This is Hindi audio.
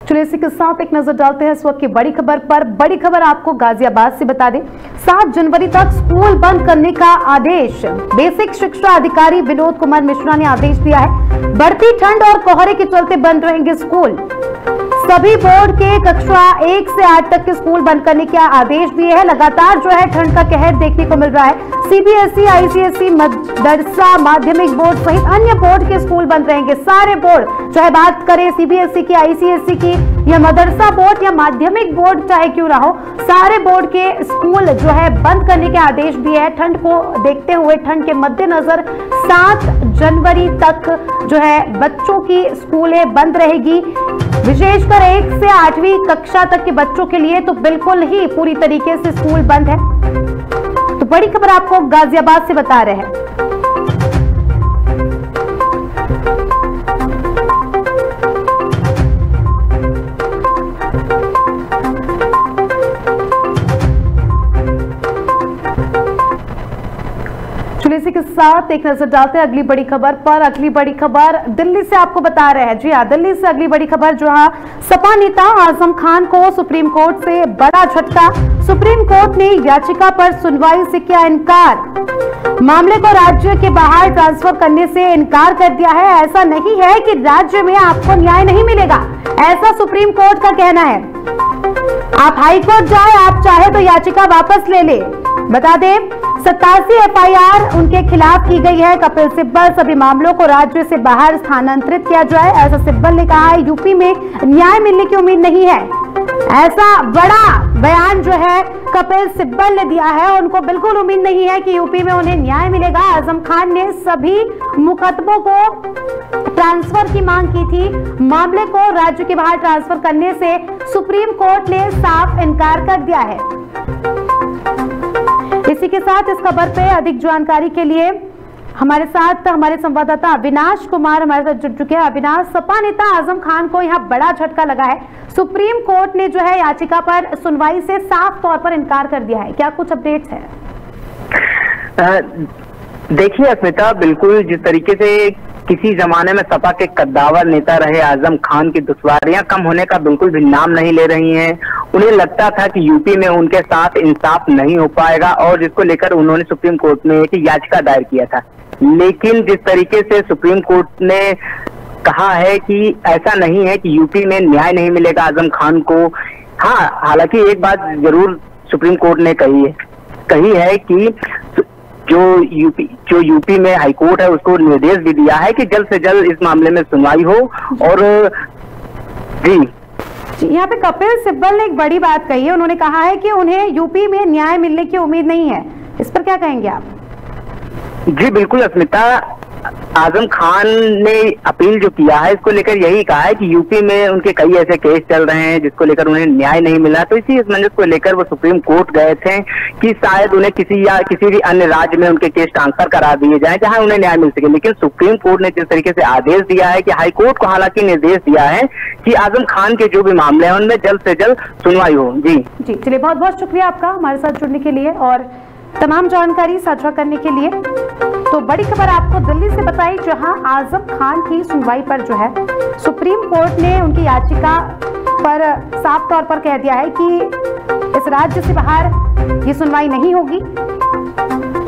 चलिए इसी के साथ एक नजर डालते हैं इस वक्त की बड़ी खबर पर। बड़ी खबर आपको गाजियाबाद से बता दें, 7 जनवरी तक स्कूल बंद करने का आदेश बेसिक शिक्षा अधिकारी विनोद कुमार मिश्रा ने आदेश दिया है। बढ़ती ठंड और कोहरे के चलते बंद रहेंगे स्कूल। सभी बोर्ड के कक्षा 1 से 8 तक के स्कूल बंद करने के आदेश दिए हैं। लगातार जो है ठंड का कहर देखने को मिल रहा है। सीबीएसई, आईसीएसई, मदरसा माध्यमिक बोर्ड सहित अन्य बोर्ड के स्कूल बंद रहेंगे। सारे बोर्ड, चाहे बात करें सीबीएसई की, आईसीएसई की या मदरसा बोर्ड या माध्यमिक बोर्ड चाहे क्यों ना हो, सारे बोर्ड के स्कूल जो है बंद करने के आदेश दिए हैं। ठंड को देखते हुए, ठंड के मद्देनजर 7 जनवरी तक जो है बच्चों की स्कूलें बंद रहेगी। विशेषकर 1 से 8वीं कक्षा तक के बच्चों के लिए तो बिल्कुल ही पूरी तरीके से स्कूल बंद है। तो बड़ी खबर आपको गाजियाबाद से बता रहे हैं। चलिए इसी के साथ एक नजर डालते हैं अगली बड़ी खबर पर। अगली बड़ी खबर दिल्ली से आपको बता रहे हैं। जी हाँ, दिल्ली से अगली बड़ी खबर जहां सपा नेता आजम खान को सुप्रीम कोर्ट से बड़ा झटका। सुप्रीम कोर्ट ने याचिका पर सुनवाई से किया इनकार। मामले को राज्य के बाहर ट्रांसफर करने से इनकार कर दिया है। ऐसा नहीं है कि राज्य में आपको न्याय नहीं मिलेगा, ऐसा सुप्रीम कोर्ट का कहना है। आप हाई कोर्ट जाए, आप चाहे तो याचिका वापस ले ले। बता दें 87 एफआईआर उनके खिलाफ की गई है। कपिल सिब्बल, सभी मामलों को राज्य से बाहर स्थानांतरित किया जाए, ऐसा सिब्बल ने कहा है। यूपी में न्याय मिलने की उम्मीद नहीं है, ऐसा बड़ा बयान जो है कपिल सिब्बल ने दिया है। उनको बिल्कुल उम्मीद नहीं है कि यूपी में उन्हें न्याय मिलेगा। आजम खान ने सभी मुकदमों को ट्रांसफर की मांग की थी। मामले को राज्य के बाहर ट्रांसफर करने से सुप्रीम कोर्ट ने साफ इनकार कर दिया है। इसी के साथ इस खबर पे अधिक जानकारी के लिए हमारे साथ हमारे संवाददाता अविनाश कुमार हमारे साथ जुड़ चुके हैं। अविनाश, सपा नेता आजम खान को यहाँ बड़ा झटका लगा है। सुप्रीम कोर्ट ने जो है याचिका पर सुनवाई से साफ तौर पर इनकार कर दिया है, क्या कुछ अपडेट्स है? देखिए अस्मिता, बिल्कुल जिस तरीके से किसी जमाने में सपा के कद्दावर नेता रहे आजम खान की दुश्वारियां कम होने का बिल्कुल भी नाम नहीं ले रही हैं। उन्हें लगता था कि यूपी में उनके साथ इंसाफ नहीं हो पाएगा और जिसको लेकर उन्होंने सुप्रीम कोर्ट में एक याचिका दायर किया था। लेकिन जिस तरीके से सुप्रीम कोर्ट ने कहा है कि ऐसा नहीं है कि यूपी में न्याय नहीं मिलेगा आजम खान को। हाँ, हालांकि एक बात जरूर सुप्रीम कोर्ट ने कही है कि जो यूपी में हाईकोर्ट है उसको निर्देश भी दिया है कि जल्द से जल्द इस मामले में सुनवाई हो। और जी, यहाँ पे कपिल सिब्बल ने एक बड़ी बात कही है। उन्होंने कहा है कि उन्हें यूपी में न्याय मिलने की उम्मीद नहीं है। इस पर क्या कहेंगे आप? जी बिल्कुल अस्मिता, आजम खान ने अपील जो किया है इसको लेकर यही कहा है कि यूपी में उनके कई ऐसे केस चल रहे हैं जिसको लेकर उन्हें न्याय नहीं मिला। तो इसी असमंजस को लेकर वो सुप्रीम कोर्ट गए थे कि शायद उन्हें किसी भी अन्य राज्य में उनके केस ट्रांसफर करा दिए जाएं जहां उन्हें न्याय मिल सके। लेकिन सुप्रीम कोर्ट ने जिस तरीके से आदेश दिया है कि हाईकोर्ट को हालांकि निर्देश दिया है कि आजम खान के जो भी मामले हैं उनमें जल्द से जल्द सुनवाई हो। जी चलिए, बहुत बहुत शुक्रिया आपका हमारे साथ जुड़ने के लिए और तमाम जानकारी साझा करने के लिए। तो बड़ी खबर आपको दिल्ली से बताई जहां आजम खान की सुनवाई पर जो है सुप्रीम कोर्ट ने उनकी याचिका पर साफ तौर पर कह दिया है कि इस राज्य से बाहर ये सुनवाई नहीं होगी।